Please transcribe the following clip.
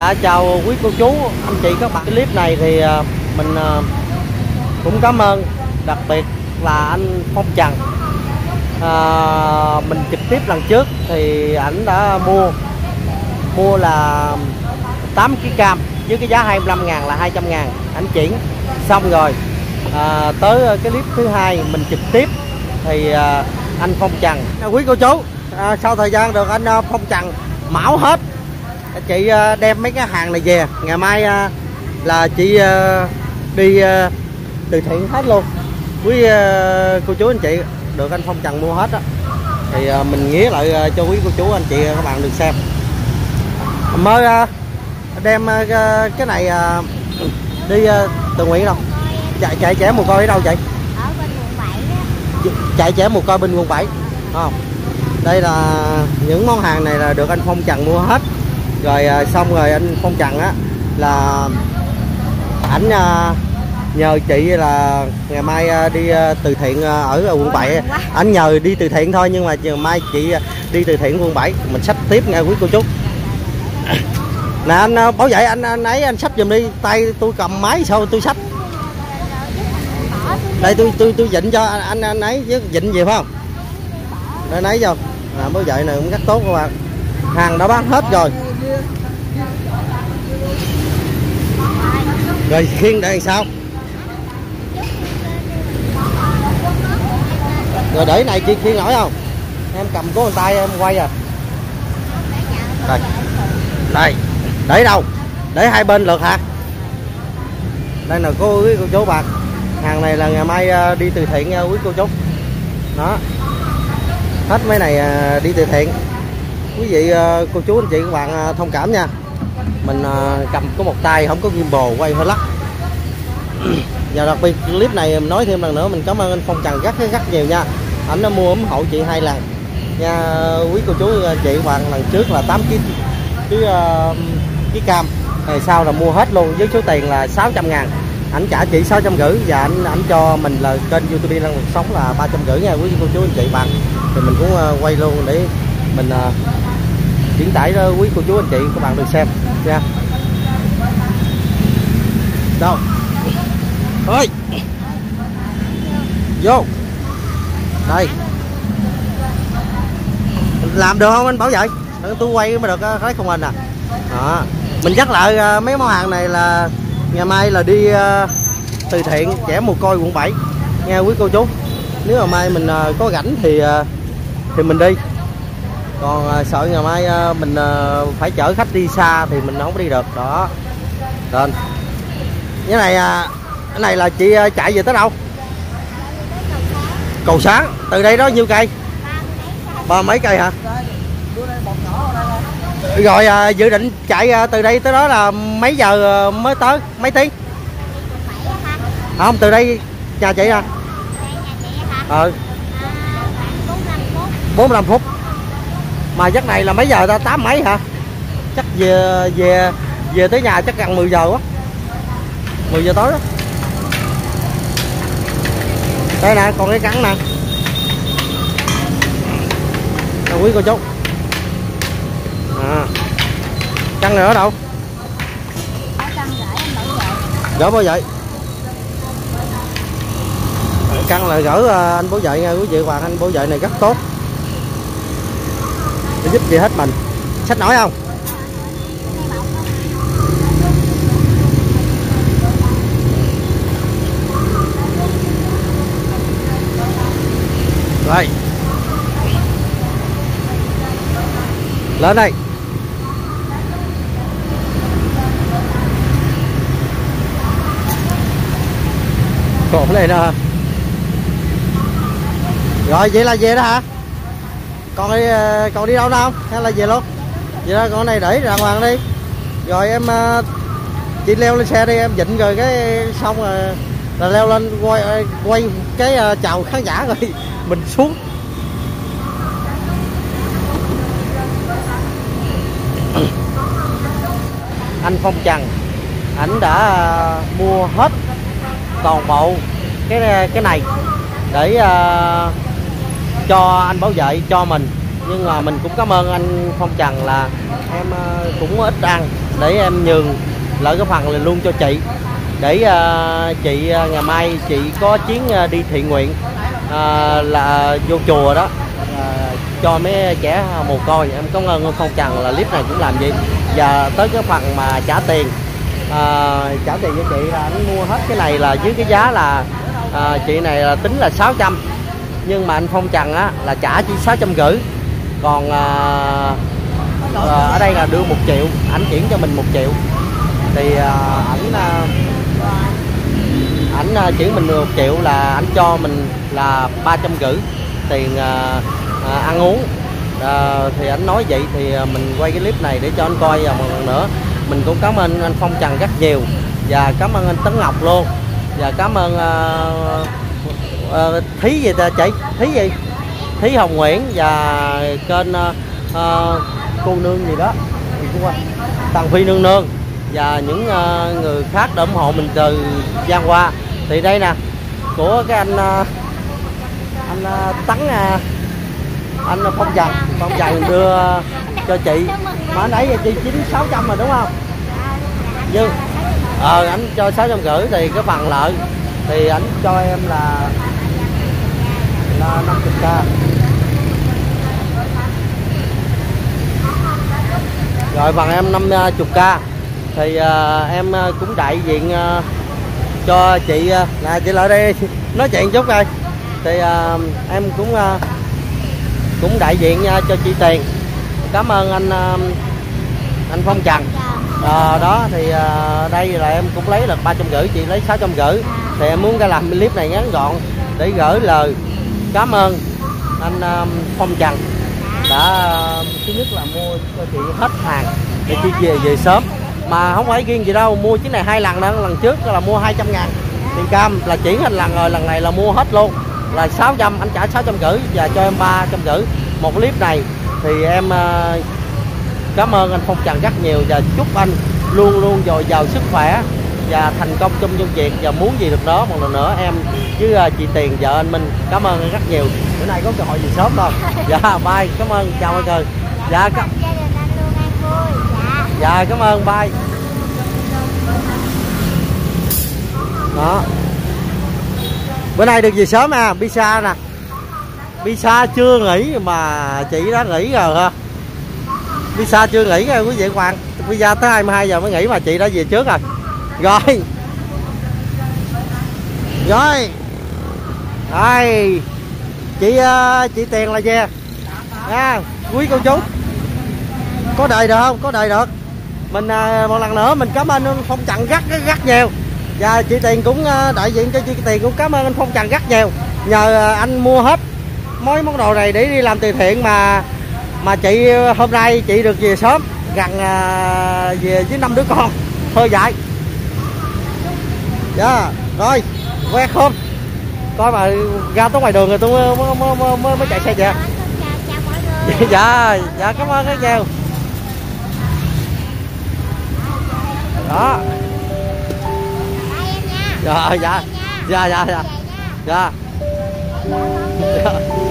Chào quý cô chú, anh chị các bạn. Cái clip này thì mình cũng cảm ơn đặc biệt là anh Phong Trần. Mình trực tiếp lần trước thì ảnh đã mua là 8 kg cam với cái giá 25.000 là 200.000. Ảnh chuyển xong rồi tới cái clip thứ hai mình trực tiếp thì anh Phong Trần. Quý cô chú, sau thời gian được anh Phong Trần mão hết, chị đem mấy cái hàng này về, ngày mai là chị đi từ thiện hết luôn. Quý cô chú anh chị được anh Phong Trần mua hết á thì mình nghĩa lại cho quý cô chú anh chị các bạn được xem. Mới đem cái này đi Từ Nguyện đâu? Chạy trẻ mồ côi ở đâu vậy? Ở bên quận 7 á. Chạy trẻ mồ côi bên quận 7 không? Đây là những món hàng này là được anh Phong Trần mua hết. Rồi xong rồi anh Phong Trần á là ảnh nhờ chị là ngày mai đi từ thiện ở quận 7. Anh nhờ đi từ thiện thôi, nhưng mà chiều mai chị đi từ thiện quận 7 mình xách tiếp nghe quý cô chú. Nè anh bảo vệ anh ấy, anh xách giùm đi, tay tôi cầm máy sao tôi xách. Đây tôi dịnh cho anh ấy chứ dịnh gì phải không? Đây nấy vô. Bảo vệ này cũng rất tốt các bạn. Hàng đã bán hết rồi. Rồi khiêng đây làm sao? Rồi để này chị khiêng nổi không? Em cầm có bàn tay em quay à. Đây. Đây. Để đâu? Để hai bên lượt hả? Đây là cô chú bạn. Hàng này là ngày mai đi từ thiện nha quý cô chú. Đó. Hết mấy này đi từ thiện. Quý vị cô chú anh chị các bạn thông cảm nha. Mình cầm có một tay không có gimbal quay hơi lắc. Và đặc biệt clip này mình nói thêm lần nữa mình cảm ơn anh Phong Trần rất nhiều nha. Anh đã mua ủng hộ chị 2 lần nha quý cô chú anh chị các bạn. Lần trước là 8 kg cam, rồi sau là mua hết luôn với số tiền là 600.000. Ảnh trả chị 650 và ảnh cho mình là kênh YouTube Năng Cuộc Sống là 350 nha quý cô chú anh chị bạn. Thì mình cũng quay luôn để mình chuyển tải cho quý cô chú anh chị các bạn được xem nha. Đâu ơi vô đây làm được không anh bảo vệ? Tôi quay mới được thấy không hình à. Đó. Mình nhắc lại mấy món hàng này là ngày mai là đi từ thiện trẻ mồ côi quận 7 nha quý cô chú. Nếu mà mai mình có rảnh thì mình đi. Còn sợ ngày mai mình phải chở khách đi xa thì mình không có đi được. Đó. Rồi. Cái này là chị chạy về tới đâu? Cầu Sáng. Từ đây đó nhiêu cây? 30 mấy cây hả? Rồi dự định chạy từ đây tới đó là mấy giờ mới tới? Mấy tiếng? Không, từ đây nhà chị à? 45 phút. Mà giấc này là mấy giờ ta? 8 mấy hả? Chắc về tới nhà chắc gần 10 giờ quá. 10 giờ tối đó. Đây nè, còn cái cắn nè. Đâu quý cô chú. Căng này ở đâu? Gỡ bảo vệ. Căng là gỡ anh bảo vệ nha quý vị và anh bảo vệ này rất tốt. Để giúp gì hết mình. Xách nổi không? Rồi. Lên đây. Còn cái này nữa hả? Rồi vậy là về đó hả? Còn đi đâu đâu không? Hay là về luôn? Vậy đó, con này để đàng hoàng đi. Rồi em chị leo lên xe đi, em dịnh rồi cái xong rồi là leo lên quay cái chào khán giả rồi mình xuống. Anh Phong Trần ảnh đã mua hết toàn bộ cái này để cho anh bảo vệ cho mình nhưng mà mình cũng cảm ơn anh Phong Trần là em cũng ít ăn để em nhường lại cái phần là luôn cho chị, để chị ngày mai chị có chuyến đi thiện nguyện là vô chùa đó, cho mấy trẻ mồ côi. Em cảm ơn Phong Trần là clip này cũng làm vậy. Và tới cái phần mà trả tiền cho chị là anh mua hết cái này là dưới cái giá là chị này là tính là 600, nhưng mà anh Phong Trần á là trả chỉ 650. Còn ở đây là đưa 1 triệu, ảnh chuyển cho mình 1 triệu thì ảnh chuyển mình 1 triệu là ảnh cho mình là 350 tiền ăn uống. Thì ảnh nói vậy thì mình quay cái clip này để cho anh coi một lần nữa. Mình cũng cảm ơn anh Phong Trần rất nhiều, và cảm ơn anh Tấn Ngọc luôn, và cảm ơn Thí gì ta chị, Thí gì, Thí Hồng Nguyễn và kênh cô nương gì đó, Tần Phi Nương Nương và những người khác đã ủng hộ mình từ gian qua. Thì đây nè, của cái anh Tấn, anh Phong Trần đưa cho chị, mà nãy giờ chị 600 rồi đúng không? Nhưng anh cho 650 thì cái phần lợi thì anh cho em là 50k. Rồi bằng em 50k thì em cũng đại diện cho chị là chị lại đây nói chuyện chút đây. Thì em cũng đại diện cho chị Tiền. Cảm ơn anh Phong Trần. Đó thì đây là em cũng lấy được 350, chị lấy 650. Thì em muốn làm clip này ngắn gọn để gửi lời cảm ơn anh Phong Trần đã thứ nhất là mua cho chị hết hàng để chị về sớm, mà không phải riêng gì đâu, mua chiếc này 2 lần đó. Lần trước là mua 200.000 tiền cam là chuyển thành lần rồi, lần này là mua hết luôn là 600, anh trả 650 và cho em 350 một clip này. Thì em cảm ơn anh Phong Trần rất nhiều, và chúc anh luôn luôn dồi dào sức khỏe và thành công trong công việc, và muốn gì được đó. Một lần nữa em với chị Tiền vợ anh Minh cảm ơn anh rất nhiều. Bữa nay có cơ hội gì sớm thôi. Dạ bye, cảm ơn, chào mọi người. Dạ cảm ơn, bye. Đó, bữa nay được gì sớm pizza nè, pizza chưa nghỉ mà chị đã nghỉ rồi ha. Pizza chưa nghỉ rồi quý vị các bạn, pizza tới 22 giờ mới nghỉ mà chị đã về trước rồi. Rồi đây chị Tiền là về nha, quý cô chú. Có đời được không? Có đời được. Mình một lần nữa mình cảm ơn anh Phong Trần rất nhiều, và chị Tiền cũng đại diện cho chị Tiền cũng cảm ơn anh Phong Trần rất nhiều. Nhờ anh mua hết mấy món đồ này để đi làm từ thiện mà chị hôm nay chị được về sớm, gần về với 5 đứa con thôi vậy. Dạ rồi quét không coi mà ra tới ngoài đường rồi tôi mới chạy xe về. Dạ cảm ơn các nhiều. Đó dạ.